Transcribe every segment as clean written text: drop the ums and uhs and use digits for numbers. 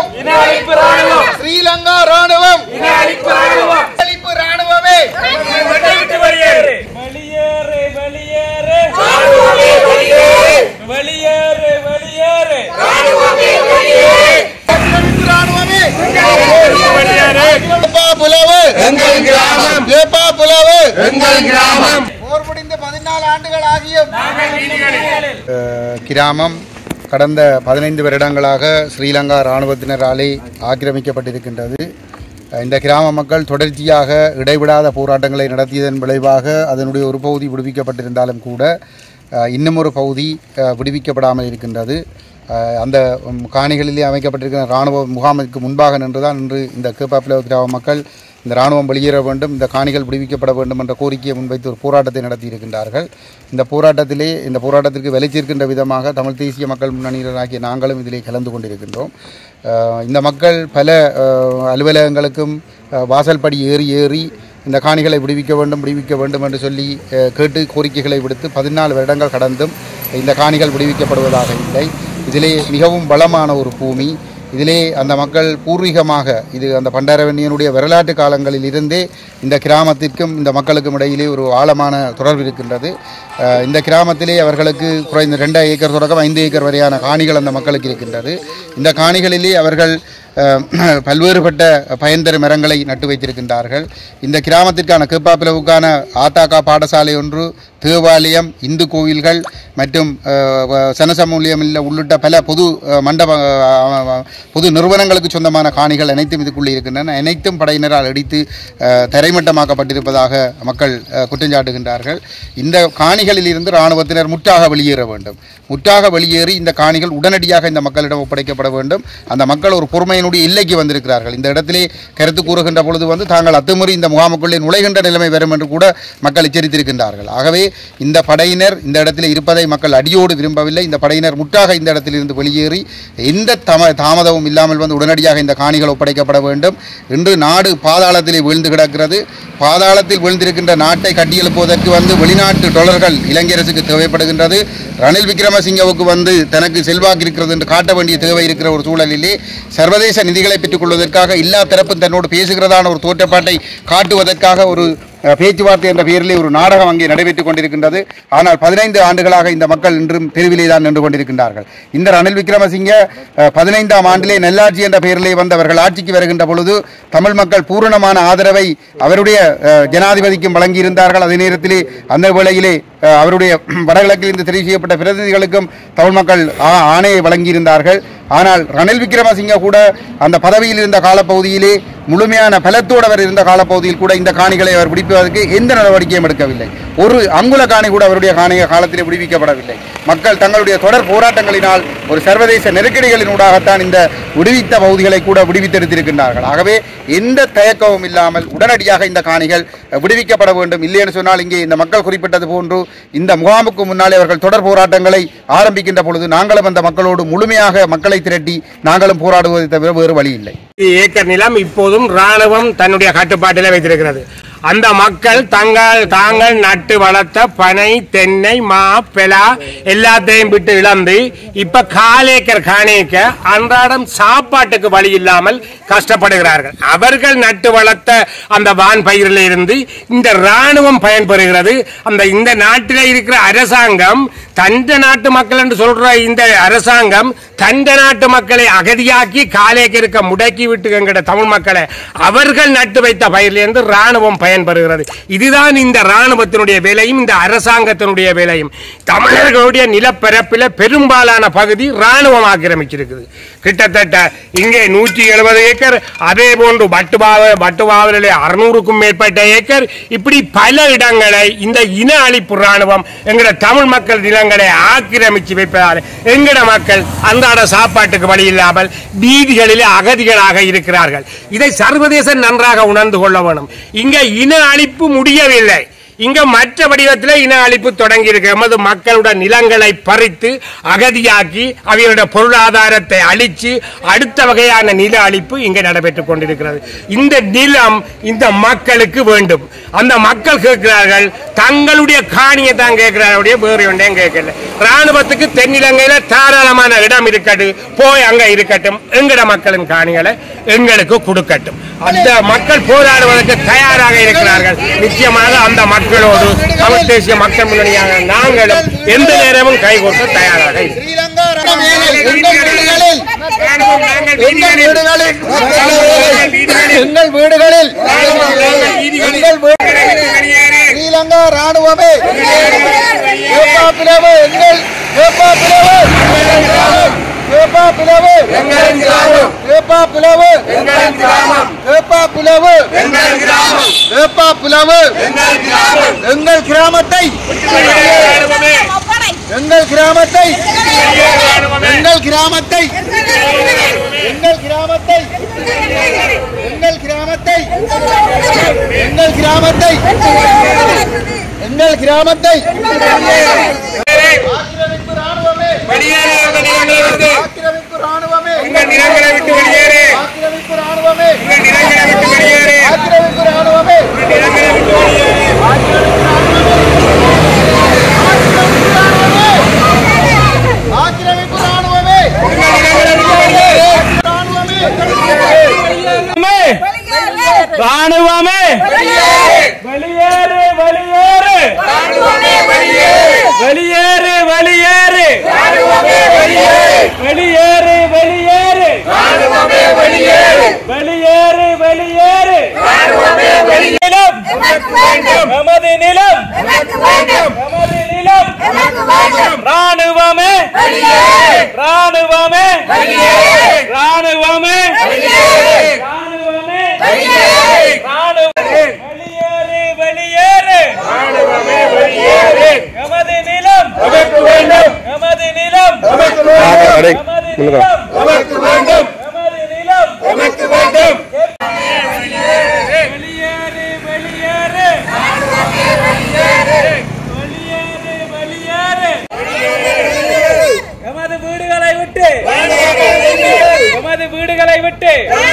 ஸ்ரீலங்கா ராணுவம் ராணுவமே கிராமம் கடந்த 15 வருடங்களாக ஸ்ரீலங்கா இராணுவத்தினராலே ஆக்கிரமிக்கப்பட்டிருக்கின்றது. இந்த கிராம மக்கள் தொடர்ச்சியாக இடைவிடாத போராட்டங்களை நடத்தியதன் விளைவாக அதனுடைய ஒரு பகுதி விடுவிக்கப்பட்டிருந்தாலும் கூட இன்னும் ஒரு பகுதி விடுவிக்கப்படாமல் இருக்கின்றது. அந்த காணிகளிலே அமைக்கப்பட்டிருக்கிற இராணுவ முகாமுக்கு முன்பாக நின்றுதான் இன்று இந்த கேப்பாப்பிலவு கிராம மக்கள் இந்த இராணுவம் வெளியேற வேண்டும், இந்த காணிகள் விடுவிக்கப்பட வேண்டும் என்ற கோரிக்கையை முன்வைத்து ஒரு போராட்டத்தை நடத்தியிருக்கின்றார்கள். இந்த போராட்டத்திற்கு வெளிச்சேர்க்கின்ற விதமாக தமிழ் தேசிய மக்கள் முன்னணியினராகிய நாங்களும் இதிலே கலந்து கொண்டிருக்கின்றோம். இந்த மக்கள் பல அலுவலகங்களுக்கும் வாசல்படி ஏறி இந்த காணிகளை விடுவிக்க வேண்டும் என்று சொல்லி கேட்டு கோரிக்கைகளை விடுத்து 14 வருடங்கள் கடந்தும் இந்த காணிகள் விடுவிக்கப்படுவதாக இல்லை. இதிலே மிகவும் பலமான ஒரு பூமி. இதிலே அந்த மக்கள் பூர்வீகமாக இது அந்த பண்டாரவன்னியனுடைய வரலாற்று காலங்களில் இருந்தே இந்த கிராமத்திற்கும் இந்த மக்களுக்கும் இடையிலே ஒரு ஆழமான தொடர்பு இருக்கின்றது. இந்த கிராமத்திலே அவர்களுக்கு குறைந்த 2 ஏக்கர் தொடக்கம் 5 ஏக்கர் வரையான காணிகள் அந்த மக்களுக்கு இருக்கின்றது. இந்த காணிகளிலே அவர்கள் பல்வேறுபட்ட பயன்தரும் மரங்களை நட்டு வைத்திருக்கின்றார்கள். இந்த கிராமத்திற்கான கேப்பாப்பிலவுக்கான ஆத்தாக்கா பாடசாலை ஒன்று, தேவாலயம், இந்து கோவில்கள் மற்றும் சனசமூலியம் உள்ளிட்ட பல பொது நிறுவனங்களுக்கு சொந்தமான காணிகள் அனைத்தும் இதுக்குள்ளே இருக்கின்றன. அனைத்தும் படையினரால் இடித்து தரைமட்டமாக்கப்பட்டிருப்பதாக மக்கள் குற்றஞ்சாட்டுகின்றார்கள். இந்த காணிகளில் இருந்து இராணுவத்தினர் முற்றாக வெளியேற வேண்டும். முற்றாக வெளியேறி இந்த காணிகள் உடனடியாக இந்த மக்களிடம் ஒப்படைக்கப்பட வேண்டும். அந்த மக்கள் ஒரு பொறுமையினுடைய எல்லைக்கு வந்திருக்கிறார்கள். இந்த இடத்திலே கருத்து கூறுகின்ற பொழுது தாங்கள் அத்துமுறை இந்த முகாமுக்குள்ளே நுழைகின்ற நிலைமை வரும் என்று கூட மக்கள் எச்சரித்திருக்கின்றார்கள். ஆகவே இந்த படையினர் இந்த இடத்தில் இருப்பதை மக்கள் அடியோடு விரும்பவில்லை. இந்த படையினர் முற்றாக இந்த இடத்திலிருந்து வெளியேறி எந்த தாமதமும் இல்லாமல் உடனடியாக இந்த காணிகள் ஒப்படைக்கப்பட வேண்டும். இன்று நாடு பாதாளத்திலே வீழ்ந்து கிடக்கிறது. பாதாளத்தில் வீழ்ந்திருக்கின்ற நாட்டை கட்டியெழுப்புவதற்கு வெளிநாட்டு டாலர்கள் இலங்கை அரசுக்கு தேவைப்படுகின்றது. ரணில் விக்ரமசிங்கவுக்கு தனக்கு செல்வாக்கு இருக்கிறது என்று காட்ட வேண்டிய தேவை இருக்கிற ஒரு சூழலிலே சர்வதேச நிதிகளை பெற்றுக் கொள்வதற்காக எல்லா தரப்பும் தன்னோடு பேசுகிறதான ஒரு தோற்றப்பாட்டை காட்டுவதற்காக ஒரு பேச்சுவார்த்தை என்ற பெயரிலே ஒரு நாடகம் அங்கே நடைபெற்றுக் கொண்டிருக்கின்றது. ஆனால் 15 ஆண்டுகளாக இந்த மக்கள் இன்றும் தெருவிலே தான் நின்று கொண்டிருக்கின்றார்கள். இந்த ரணில் விக்ரமசிங்க 15ஆம் ஆண்டிலே நல்லாட்சி என்ற பெயரிலே வந்தவர்கள் ஆட்சிக்கு வருகின்ற பொழுது தமிழ் மக்கள் பூரணமான ஆதரவை அவருடைய ஜனாதிபதிக்கும் வழங்கியிருந்தார்கள். அதே நேரத்திலே அந்த வேளையிலே அவருடைய வடகிழக்கில் இருந்து தெரிவு செய்யப்பட்ட பிரதிநிதிகளுக்கும் தமிழ் மக்கள் ஆணையை வழங்கியிருந்தார்கள். ஆனால் ரணில் விக்ரமசிங்க கூட அந்த பதவியில் இருந்த காலப்பகுதியிலே முழுமையான பலத்தோடு அவர் இருந்த காலப்பகுதியில் கூட இந்த காணிகளை அவர் விடுவிப்பதற்கு எந்த நடவடிக்கையும் எடுக்கவில்லை. ஒரு அங்குல காணி கூட அவருடைய காலத்திலே விடுவிக்கப்படவில்லை. மக்கள் தங்களுடைய தொடர் போராட்டங்களினால் ஒரு சர்வதேச நெருக்கடிகளினூடாகத்தான் இந்த விடுவித்த பகுதிகளை கூட விடுவித்தெடுத்திருக்கின்றார்கள். ஆகவே எந்த தயக்கமும் இல்லாமல் உடனடியாக இந்த காணிகள் விடுவிக்கப்பட வேண்டும். இல்லையென்று சொன்னால் இங்கே இந்த மக்கள் குறிப்பிட்டது போன்று இந்த முகாமுக்கு முன்னாலே அவர்கள் தொடர் போராட்டங்களை ஆரம்பிக்கின்ற பொழுது நாங்களும் அந்த மக்களோடு முழுமையாக மக்களை திரட்டி நாங்களும் போராடுவதை தவிர வேறு வழி இல்லை. ஏக்கர் நிலம் இப்போதும் ராணுவம் தன்னுடைய கட்டுப்பாட்டில் வைத்திருக்கிறது. அந்த மக்கள் தாங்கள் நட்டு வளர்த்த பனை, தென்னை, மா, பெலா எல்லாத்தையும் விட்டு இழந்து இப்ப 1/4 ஏக்கர் காணிக்க அன்றாடம் சாப்பாட்டுக்கு வழி இல்லாமல் கஷ்டப்படுகிறார்கள். அவர்கள் நட்டு வளர்த்த அந்த வான் பயிரில் இருந்து இந்த ராணுவம் பயன்பெறுகிறது. இந்த நாட்டில் இருக்கிற அரசாங்கம் தந்த நாட்டு மக்கள் என்று சொல்ற இந்த அரசாங்கம் தந்த நாட்டு மக்களை அகதியாக்கி 1/4 ஏக்கருக்கு முடக்கி விட்டு என்கிற தமிழ் மக்களை அவர்கள் நட்டு வைத்த பயிரிலிருந்து ராணுவம் பயன்பெறுகிறது. இதுதான் இந்த ராணுவத்தினுடைய வேலையும் இந்த அரசாங்கத்தினுடைய வேலையும். தமிழர்களுடைய நிலப்பரப்பில் பெரும்பாலான பகுதி ராணுவம் ஆக்கிரமிச்சிருக்குது. கிட்டத்தட்ட இங்கே 170 ஏக்கர், அதே போன்று பட்டுவாவிலே 600க்கும் மேற்பட்ட ஏக்கர், இப்படி பல இடங்களை இந்த இன அழிப்பு ராணுவம் என்கிற தமிழ் மக்கள் நிலங்களை ஆக்கிரமிச்சு வைப்பதால் எங்கட மக்கள் அன்றாட சாப்பாட்டுக்கு வழி இல்லாமல் வீதிகளிலே அகதிகளாக இருக்கிறார்கள். இதை சர்வதேசம் நன்றாக உணர்ந்து கொள்ள வேண்டும். இங்கே இன அழிப்பு முடியவில்லை. இங்க மற்ற வடிவத்தில் இன அழிப்பு தொடங்கி இருக்கு. எமது மக்களுடைய நிலங்களை பறித்து அகதியாக்கி அவர்களுடைய பொருளாதாரத்தை அழிச்சு அடுத்த வகையான நில அழிப்பு இங்கே நடைபெற்றுக் கொண்டிருக்கிறது. இந்த நிலம் இந்த மக்களுக்கு வேண்டும். அந்த மக்கள் கேட்கிறார்கள், தங்களுடைய காணியை தான் கேட்கிறார்கள், வேறு ஒன்றையும் கேட்கல. ராணுவத்துக்கு தென்னிலங்கையில தாராளமான இடம் இருக்கட்டும், போய் அங்க இருக்கட்டும், எங்கட மக்களின் காணிகளை எங்களுக்கு கொடுக்கட்டும். அந்த மக்கள் போராடுவதற்கு தயாராக இருக்கிறார்கள். நிச்சயமாக அந்த மக்களோடு தமிழ் தேசிய மக்கள் முன்னணியாக நாங்களும் எந்த நேரமும் கைகோர்க்க தயாராக ஸ்ரீலங்கா ராணுவமே எங்கள் கிராமத்தை எங்கள் கிராமத்தை எங்கள் கிராமத்தை எங்கள் கிராமத்தை எங்கள் கிராமத்தை எங்கள் கிராமத்தை எங்கள் கிராமத்தை ஆக்கிரமிப்பு ராணுவமே ஆக்கிரமிப்பு ராணுவமே ஆக்கிரமிப்பு ராணுவமே ஆக்கிரமிப்பு ராணுவமே ஆக்கிரமிப்பு ராணுவமே ராணுவமே வெளியேறு வெளியேறு வெளியேறு வெளியேறு வெளியேறு வெளியேறு வெளியேறு வெளியேறு நிலம் நமது நிலம் நமது நிலம் ராணுவமே ராணுவமே ராணுவமே ராணுவமே வெளியேறு வெளியேறு நமது நிலம் நமது நிலம் நமது நிலம் நமது நிலம் வெளியேறு வெளியேறு வெளியேறு வெளியேறு நமது வீடுகளை விட்டு நமது வீடுகளை விட்டு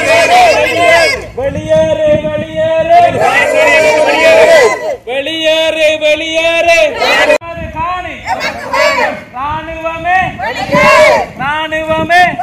வெளியேறு வெளியேறு வெளியேறு வெளியேறு காணி ராணுவமே ராணுவமே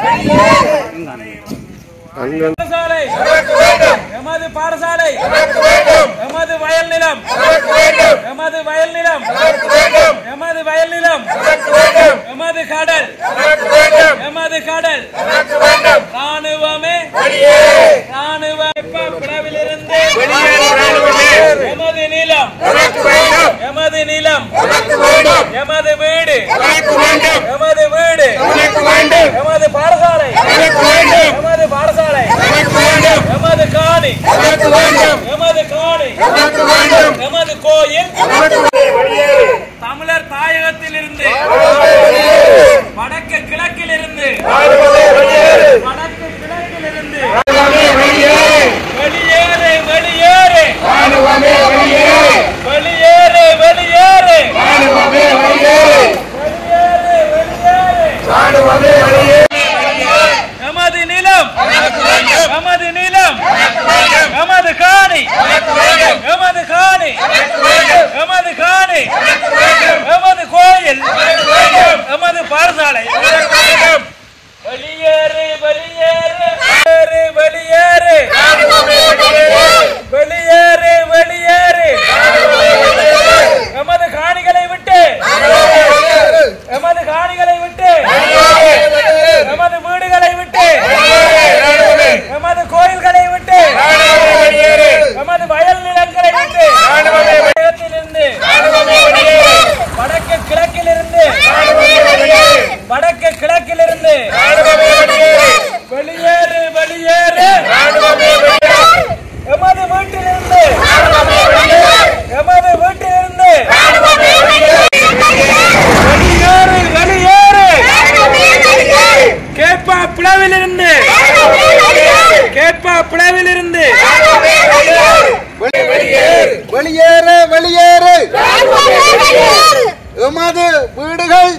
பாடசாலை எமது பாடசாலை எமது வயல் நிலம் எமது வயல் நிலம் எமது வயல் நிலம் எமது கடல் எமது கடல் ராணுவமே ராணுவ பிளவிலிருந்து எமது நிலம் எமது நிலம் எமது வீடு எமது வீடு எமது பாடசாலை எமது பாடசாலை எமது காணி எமது காணி எமது கோயில் தமிழர் தாயகத்தில் இருந்து வடக்கு கிழக்கில் இருந்து வடக்கு கிழக்கில் இருந்து வெளியேறு வெளியேறு வெளியேறு வெளியேறு வெளியேறு நமது நிலம் நமது நிலம் நமது காணி நமது காணி நமது காணி நமது கோயில் நமது பாடசாலை வெளியேறு வெளியேறு வெளியேறு வெளியேறு வெளியேறு நமது காணிகளை விட்டு நமது காணிகளை விட்டு நமது வீடுகளை விட்டு நமது கோயில்களை விட்டு நமது வயல் நிலங்களை விட்டு வடக்கு கிழக்கில் இருந்து வடக்கு கிழக்கில் இருந்து வெளியேறு வெளியேறு எமது வீட்டிலிருந்து எமது வீட்டிலிருந்து வெளியேறு வெளியேறு கேட்பா பிளவிலிருந்து கேட்பா பிளவிலிருந்து வெளியேறு வெளியேறு எமது வீடுகள்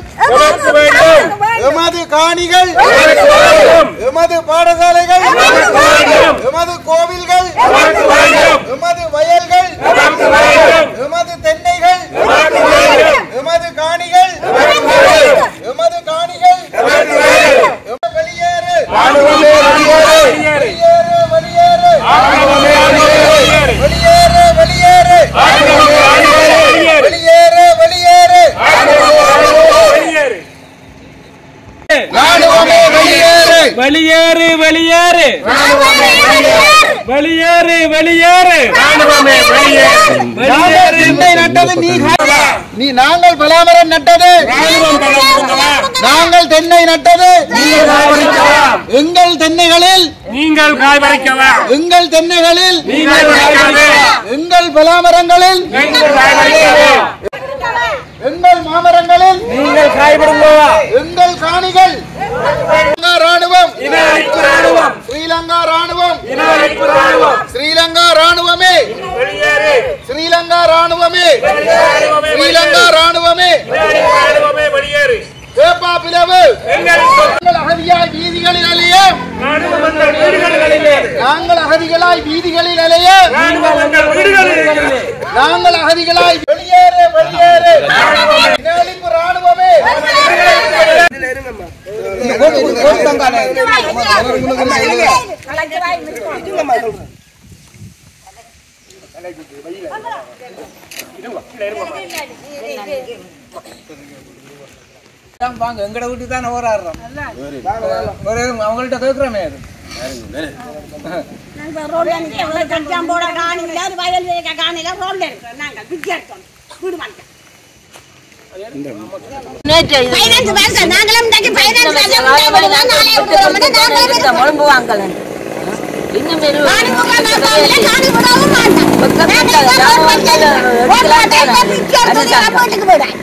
எமது காணிகள் எமது பாடசாலைகள் எமது கோவில்கள் எமது வயல்கள் எமது தென்னைகள் எமது காணிகள் எமது காணிகள் வெளியேறு வெளியேறு வெளியேறு வெளியேறு வெளியேறு வெளியேறு வெளியேறு ராணுவமே வெளியேறு வெளியேறு வெளியேறு வெளியேறு வெளியேறு ராணுவமே வெளியேறு நாங்கள் தென்னை நட்டது நீ நாங்கள் பலாமரம் நட்டது நாங்கள் தென்னை நட்டது எங்கள் தென்னைகளில் நீங்கள் காய் பறிக்கலாம் எங்கள் தென்னைகளில் நீங்கள் பறிக்கலாம் எங்கள் பலாமரங்களில் நீங்கள் காய் பறிக்கலாம் எங்கள் மாமரங்களில் நீங்கள் காய்படுங்களா எங்கள் காணிகள் ராணுவம் ராணுவம் ஸ்ரீலங்கா ராணுவம் ராணுவம் ஸ்ரீலங்கா ராணுவமே வெளியேறு ஸ்ரீலங்கா ராணுவமே ஸ்ரீலங்கா ராணுவமே ராணுவமே வெளியேறு கேப்பா பிளவு எங்கள் அகதியாய் வீதிகளில் அலைய ராணுவங்கள் வீடுகளிலே நாங்கள் அகதிகளாய் வீதிகளில் அலைய ராணுவங்கள் வீடுகளிலே நாங்கள் அகதிகளாய் வெளியேறு வெளியேறு இனஅழிப்பு ராணுவமே வாங்க எங்கட வீட்டுக்கு தானே ஓராடுறோம் அவங்கள்ட்ட கேட்கிறோமே அது இன்னும்